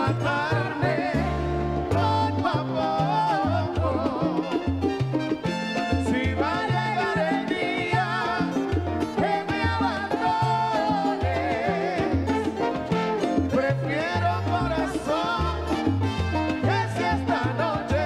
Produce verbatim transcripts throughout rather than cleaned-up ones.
matarme poco a poco. Si va a llegar el día que me abandones, prefiero corazón que si esta noche.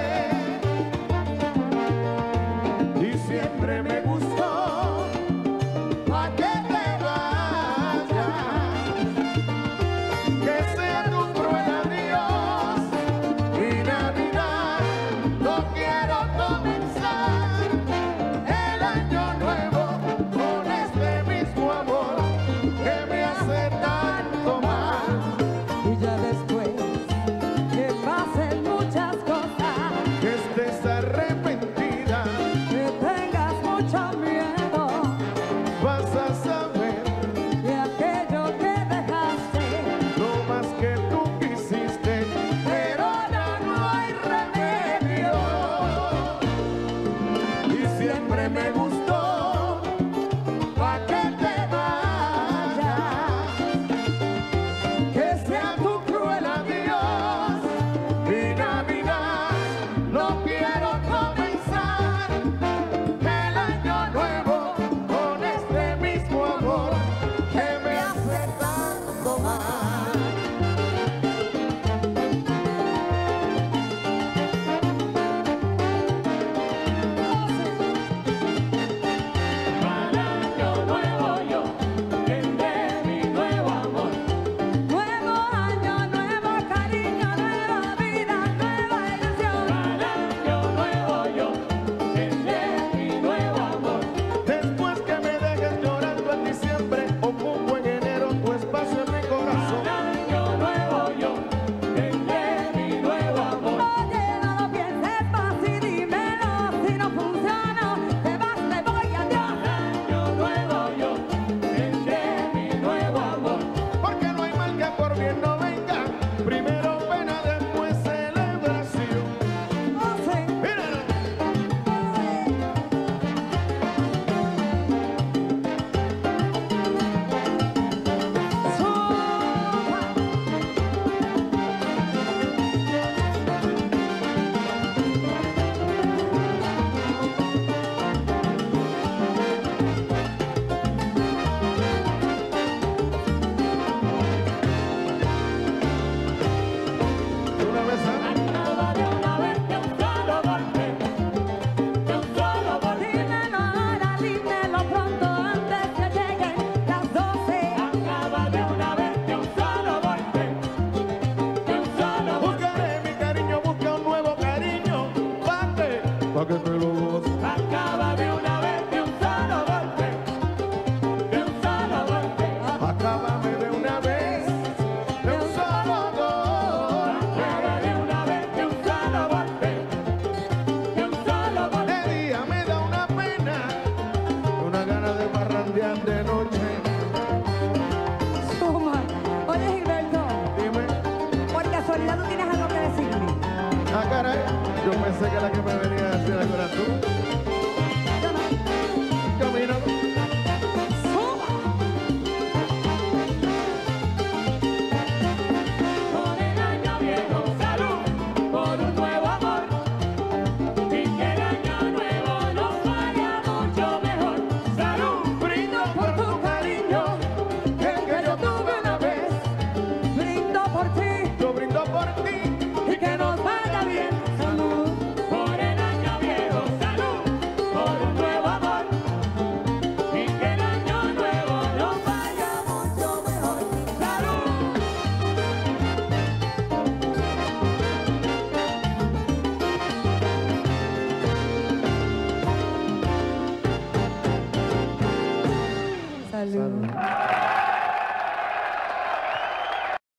Y siempre me gustó pa' que te vayas, que sea tu cruel adiós y Navidad. No quiero comenzar el año nuevo con este mismo amor que me hace tanto mal. Y ya después que pasen muchas cosas, Que estés arrepentida, que tengas mucho miedo vas a saber de aquello que dejaste, lo más que tú quisiste, pero ya no hay remedio. Y siempre me gustó pa' que te vayas, que sea tu cruel adiós y Navidad. No quiero comenzar el año nuevo con este mismo amor que me hace tanto mal. Para el año nuevo yo tendré mi nuevo amor. nuevo año, nuevo cariño, nueva vida, nueva ilusión. Para el año nuevo yo tendré mi nuevo amor. Después que me dejes llorando en diciembre, ocupo en enero tu espacio en mi corazón. Para el año nuevo yo tendré mi nuevo amor. Oye, no lo pienses más y dímelo, si no funciona, te vas, te voy, adiós. Año nuevo yo tendré mi nuevo amor. Porque no hay mal que por bien no venga. Primero pena, después celebración. Oh, sí. Míralo. Una vez a Acaba de una vez de un solo golpe, de un solo golpe. Dímelo ahora, dímelo pronto antes que lleguen las doce. Acaba de una vez de un solo golpe, de un solo golpe. Buscaré mi cariño, busca un nuevo cariño, pate, pa' que te lo goces. Acaba de una vez de un solo golpe, de un solo golpe. Acábame de una vez, de un solo golpe. Acaba de una vez de un solo golpe, de un solo golpe. De día me da una pena, una gana de parrandear de noche. Suma. Oye, Gilberto, Dime. por casualidad tú tienes algo que decirme. Ah, caray, yo pensé que la que me venía a decir algo era tú. Yo no. Camino.